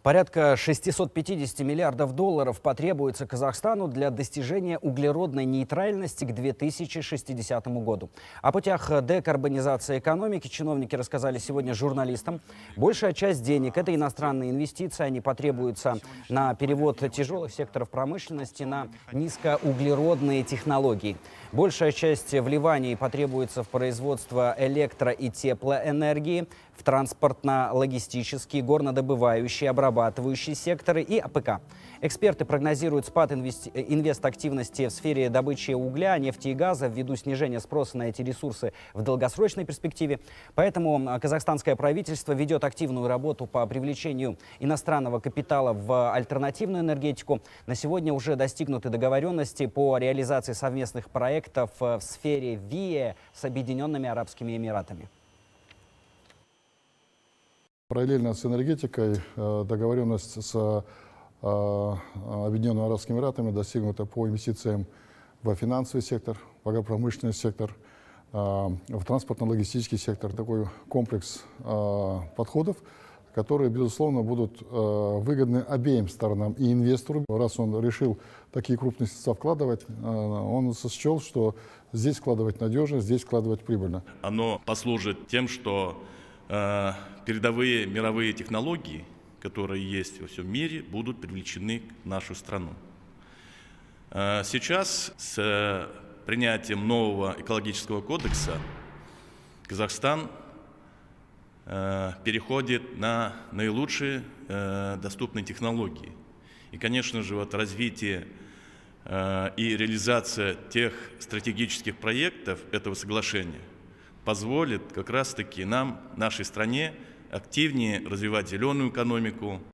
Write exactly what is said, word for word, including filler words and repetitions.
Порядка шестисот пятидесяти миллиардов долларов потребуется Казахстану для достижения углеродной нейтральности к две тысячи шестидесятому году. О путях декарбонизации экономики чиновники рассказали сегодня журналистам. Большая часть денег – это иностранные инвестиции. Они потребуются на перевод тяжелых секторов промышленности на низкоуглеродные технологии. Большая часть вливаний потребуется в производство электро- и теплоэнергии, в транспортно-логистические, горнодобывающие, обрабатывающие секторы и АПК. Эксперты прогнозируют спад инвести... инвестактивности в сфере добычи угля, нефти и газа ввиду снижения спроса на эти ресурсы в долгосрочной перспективе. Поэтому казахстанское правительство ведет активную работу по привлечению иностранного капитала в альтернативную энергетику. На сегодня уже достигнуты договоренности по реализации совместных проектов в сфере ВИЭ с Объединенными Арабскими Эмиратами. Параллельно с энергетикой договоренность с Объединенными Арабскими Эмиратами достигнута по инвестициям в финансовый сектор, в агропромышленный сектор, в транспортно-логистический сектор. Такой комплекс подходов, которые, безусловно, будут выгодны обеим сторонам и инвестору. Раз он решил такие крупные средства вкладывать, он счел, что здесь вкладывать надежно, здесь вкладывать прибыльно. Оно послужит тем, что э, передовые мировые технологии, которые есть во всем мире, будут привлечены в нашу страну. Э, сейчас с принятием нового экологического кодекса Казахстан э, переходит на наилучшие э, доступные технологии. И, конечно же, вот развитие э, и реализация тех стратегических проектов этого соглашения позволит как раз-таки нам, нашей стране, активнее развивать зеленую экономику,